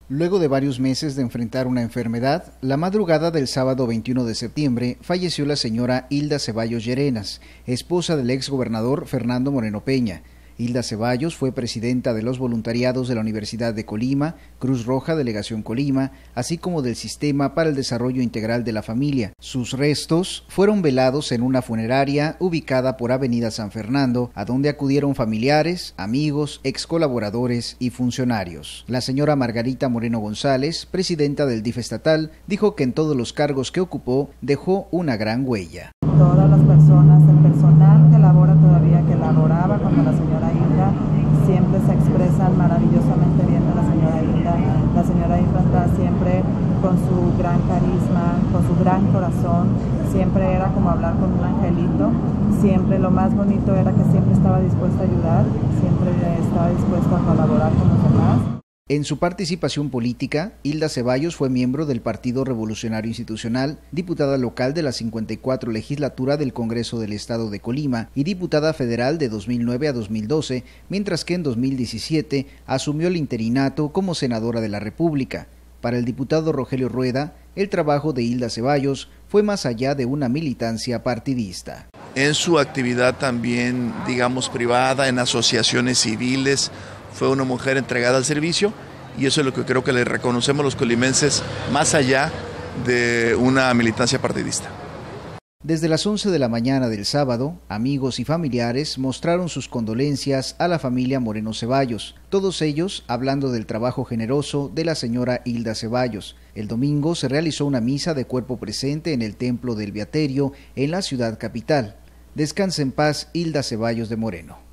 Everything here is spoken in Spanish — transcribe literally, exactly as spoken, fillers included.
Luego de varios meses de enfrentar una enfermedad, la madrugada del sábado veintiuno de septiembre falleció la señora Hilda Ceballos Llerenas, esposa del exgobernador Fernando Moreno Peña. Hilda Ceballos fue presidenta de los voluntariados de la Universidad de Colima, Cruz Roja Delegación Colima, así como del Sistema para el Desarrollo Integral de la Familia. Sus restos fueron velados en una funeraria ubicada por Avenida San Fernando, a donde acudieron familiares, amigos, ex colaboradores y funcionarios. La señora Margarita Moreno González, presidenta del D I F estatal, dijo que en todos los cargos que ocupó dejó una gran huella. Todas las personas, el personal que labora todavía, que laboraba cuando la señora Hilda, siempre se expresan maravillosamente bien de la señora Hilda. La señora Hilda está siempre con su gran carisma, con su gran corazón, siempre era como hablar con un angelito, siempre lo más bonito era que siempre estaba dispuesta a ayudar, siempre estaba dispuesta a colaborar con los demás. En su participación política, Hilda Ceballos fue miembro del Partido Revolucionario Institucional, diputada local de la cincuenta y cuatro legislatura del Congreso del Estado de Colima y diputada federal de dos mil nueve a dos mil doce, mientras que en dos mil diecisiete asumió el interinato como senadora de la República. Para el diputado Rogelio Rueda, el trabajo de Hilda Ceballos fue más allá de una militancia partidista. En su actividad también, digamos, privada, en asociaciones civiles, fue una mujer entregada al servicio y eso es lo que creo que le reconocemos los colimenses más allá de una militancia partidista. Desde las once de la mañana del sábado, amigos y familiares mostraron sus condolencias a la familia Moreno Ceballos, todos ellos hablando del trabajo generoso de la señora Hilda Ceballos. El domingo se realizó una misa de cuerpo presente en el Templo del Beaterio en la ciudad capital. Descanse en paz, Hilda Ceballos de Moreno.